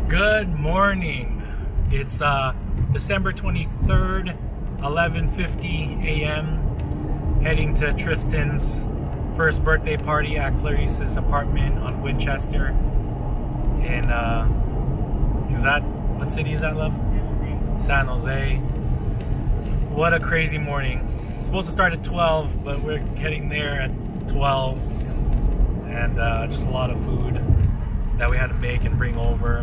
Good morning. It's December 23rd, 11:50 a.m. Heading to Tristan's first birthday party at Clarice's apartment on Winchester. In what city is that, love? San Jose. What a crazy morning. It's supposed to start at 12, but we're getting there at 12. And just a lot of food that we had to make and bring over.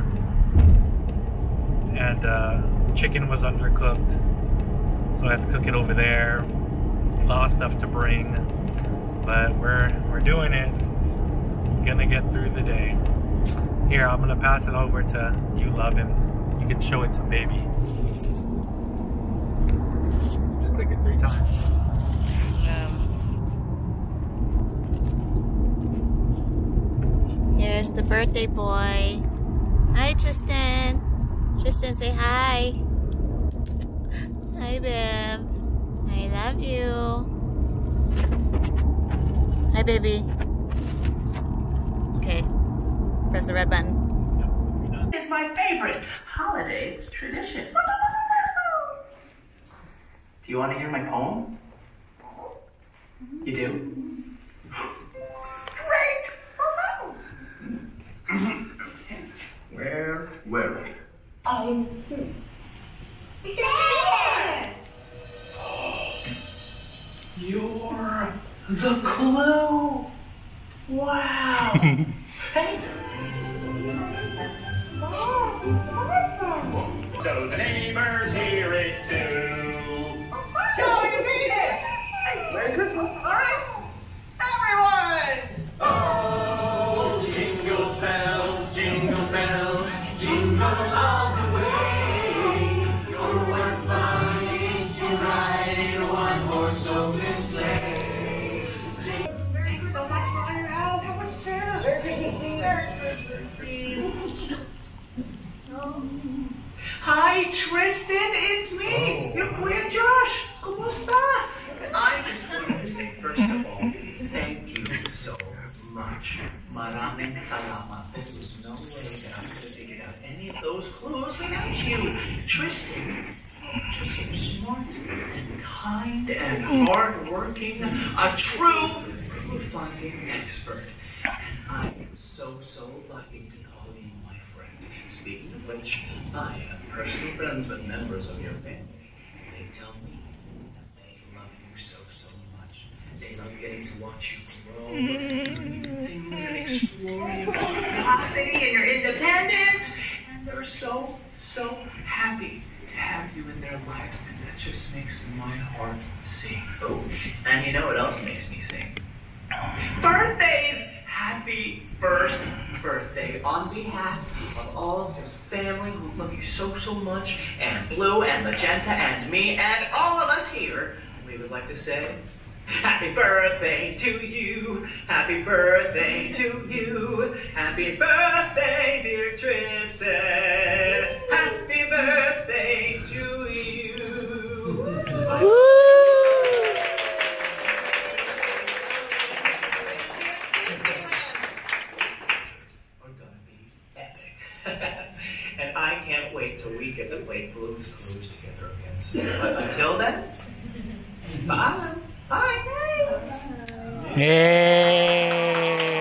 And chicken was undercooked, so I had to cook it over there. A lot of stuff to bring, but we're doing it. It's gonna get through the day. Here, I'm gonna pass it over to you, love, and you can show it to baby. Just click it 3 times. Here's the birthday boy. Hi, Tristan. Tristan, say hi. Hi, babe. I love you. Hi, baby. Okay. Press the red button. It's my favorite holiday tradition. Do you want to hear my poem? You do? Great! Where were we? You're the clue! Wow! Hey! So the neighbors hear it too. Oh, you made it! Hey, Merry Christmas! Alright! Everyone! Oh, jingle bells, jingle bells, jingle all the way. Your one fun is to ride in a one-horse open sleigh. Thanks so much for your help. It was Sarah. Merry Christmas. Hi, Tristan. It's me, your Kuya Josh. Kumusta? I just wanted to say, first of all, thank you so much. Maraming salamat. There's no way that I could have figured out any of those clues without you. Tristan, just so smart and kind and hardworking, a true clue-finding expert. And I am so lucky to call you my friend. Speaking of which, I am personal friends with members of your family. They tell me that they love you so much. They love getting to watch you grow, things and explore your curiosity and your independence. And they're so happy to have you in their lives. And that just makes my heart sing. Oh, and you know what else makes me sing? Birthdays! Happy first birthday on behalf of all of your family who love you so much, and Blue and Magenta and me and all of us here. We would like to say, happy birthday to you, happy birthday to you, happy birthday dear Tristan, happy birthday to you. Woo! And I can't wait till we get to play Blue's Clues together again soon. But until then, bye. Bye. Hey!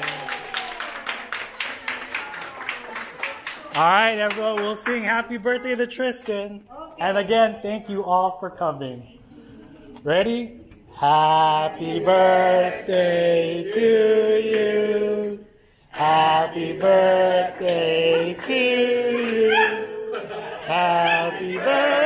Alright, everyone, we'll sing happy birthday to Tristan. And again, thank you all for coming. Ready? Happy birthday to you. Happy birthday to you. Happy birthday.